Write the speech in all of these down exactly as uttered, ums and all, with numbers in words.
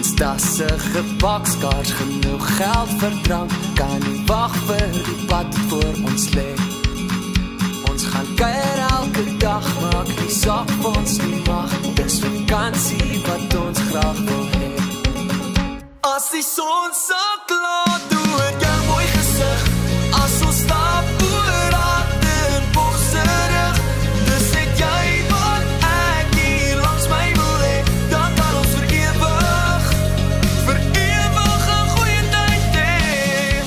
Ons tasse gebakskaars, genoeg geld vir drank, kan nie wag vir die pad voor ons lê. Ons gaan kuier elke dag, maak die saak vir ons nie mag, dis vakansie wat ons graag wil hê. As die son sak laat, doe jou mooi gesig, as ons stap oor harte en bokse rug, dis net jy wat ek hier langs my wil hê, dan kan ons vir ewig, vir ewig 'n goeie tyd hê.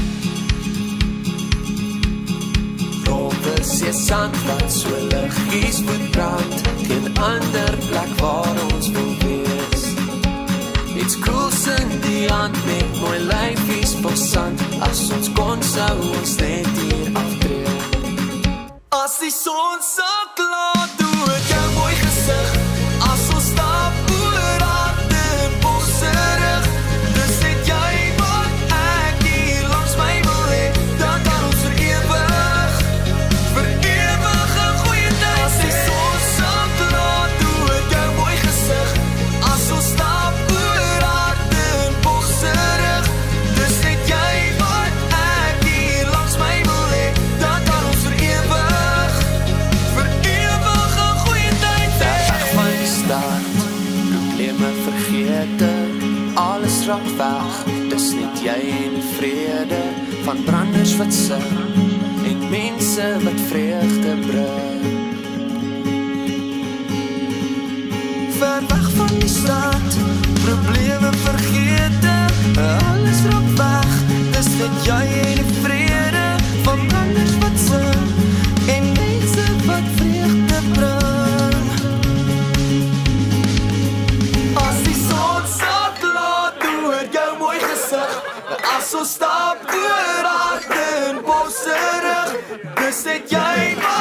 Rowwe se sand wat so liggies moet brand, geen ander plek waar ons wil wees. Iets koels in die hand met mooi lyfies vol sand, as ons kon sou ons net hier aftree. As die son sak laat, doe jou mooi gesig, as ons stap oor harte en bokse rug, dis net jy wat ek hier langs my wil hê, dan kan ons vir ewig, vir ewig 'n goeie tyd hê. As die son sak laat, doe jou mooi gesig, as ons stap oor harte en bokse rug, dis net jy wat ek hier langs my wil hê, dan kan ons vir ewig, vir ewig 'n goeie tyd hê. Weg van die stad, probleme vergete, alles raak weg, dis net jy en die vrede van branders wat sing en mense wat vreugde bring. Ver weg van die stad, probleme vergete, alles raak weg, dis net jy en die vrede van branders wat sing en mense wat vreugde bring. As die son sak laat, doe jou mooi gesig, as ons stap oor harte en bokse rug, dis net jy wat